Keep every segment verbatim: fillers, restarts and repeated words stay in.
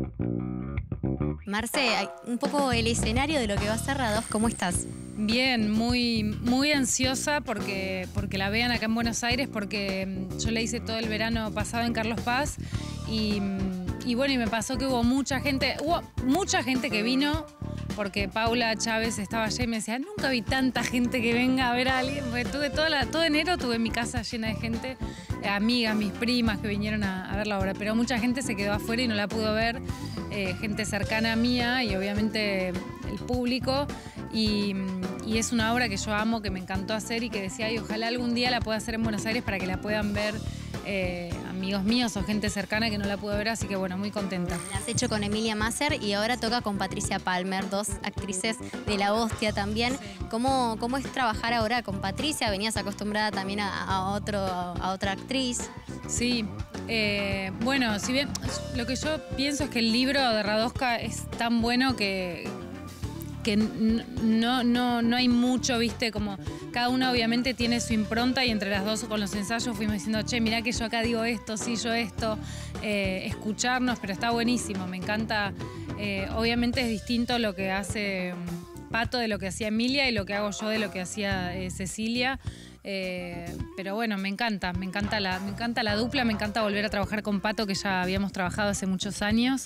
Marce, un poco el escenario de lo que va a ser RADOS, ¿cómo estás? Bien, muy, muy ansiosa porque, porque la vean acá en Buenos Aires, porque yo la hice todo el verano pasado en Carlos Paz y, y bueno, y me pasó que hubo mucha gente, hubo mucha gente que vino porque Paula Chávez estaba allá y me decía, nunca vi tanta gente que venga a ver a alguien, porque tuve toda la, todo enero tuve mi casa llena de gente, amigas, mis primas que vinieron a, a ver la obra, pero mucha gente se quedó afuera y no la pudo ver, eh, gente cercana mía y obviamente el público. Y, y es una obra que yo amo, que me encantó hacer y que decía, ay, ojalá algún día la pueda hacer en Buenos Aires para que la puedan ver eh, amigos míos o gente cercana que no la pudo ver, así que bueno, muy contenta. La has hecho con Emilia Masser y ahora toca con Patricia Palmer, dos actrices de La Hostia también. Sí. ¿Cómo, ¿Cómo es trabajar ahora con Patricia? ¿Venías acostumbrada también a, a, otro, a otra actriz? Sí, eh, bueno, si bien lo que yo pienso es que el libro de Radosca es tan bueno que... que no, no, no hay mucho, viste, como cada una obviamente tiene su impronta y entre las dos con los ensayos fuimos diciendo, che, mirá que yo acá digo esto, sí, yo esto, eh, escucharnos, pero está buenísimo, me encanta, eh, obviamente es distinto lo que hace Pato de lo que hacía Emilia y lo que hago yo de lo que hacía eh, Cecilia. Eh, pero bueno, me encanta, me encanta, la, me encanta la dupla, me encanta volver a trabajar con Pato, que ya habíamos trabajado hace muchos años,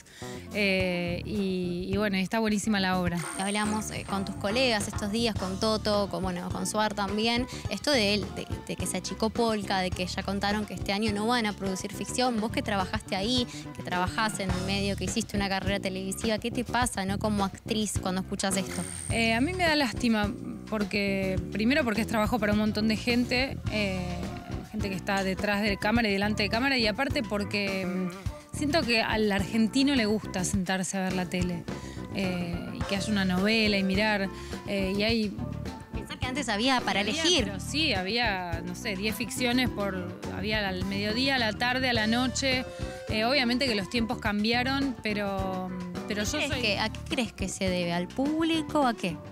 eh, y, y bueno, está buenísima la obra. Hablamos eh, con tus colegas estos días, con Toto, con, bueno, con Suar también, esto de él, de, de que se achicó Polka, de que ya contaron que este año no van a producir ficción, vos que trabajaste ahí, que trabajás en el medio, que hiciste una carrera televisiva, ¿qué te pasa, no, como actriz cuando escuchas esto? Eh, a mí me da lástima, porque primero porque es trabajo para un montón de gente, eh, gente que está detrás de cámara y delante de cámara, y aparte porque mm, siento que al argentino le gusta sentarse a ver la tele, eh, y que haya una novela y mirar, eh, y hay... Pensá que antes había para había, elegir. Pero sí, había, no sé, diez ficciones, por, había al mediodía, a la tarde, a la noche, eh, obviamente que los tiempos cambiaron, pero, pero yo soy... Que, ¿a qué crees que se debe? ¿Al público? ¿A qué?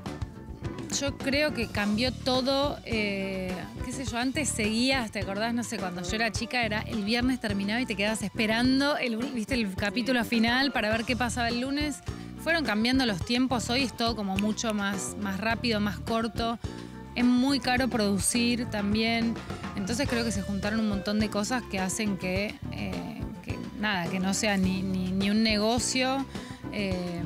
Yo creo que cambió todo, eh, qué sé yo, antes seguías, ¿te acordás? No sé, cuando yo era chica, era el viernes terminaba y te quedabas esperando, el, viste, el capítulo final para ver qué pasaba el lunes. Fueron cambiando los tiempos, hoy es todo como mucho más, más rápido, más corto. Es muy caro producir también, entonces creo que se juntaron un montón de cosas que hacen que, eh, que nada, que no sea ni, ni, ni un negocio, eh,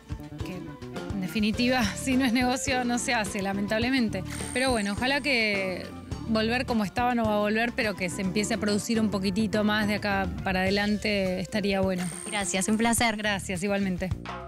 en definitiva, si no es negocio, no se hace, lamentablemente. Pero bueno, ojalá que volver como estaba no va a volver, pero que se empiece a producir un poquitito más de acá para adelante estaría bueno. Gracias, un placer. Gracias, igualmente.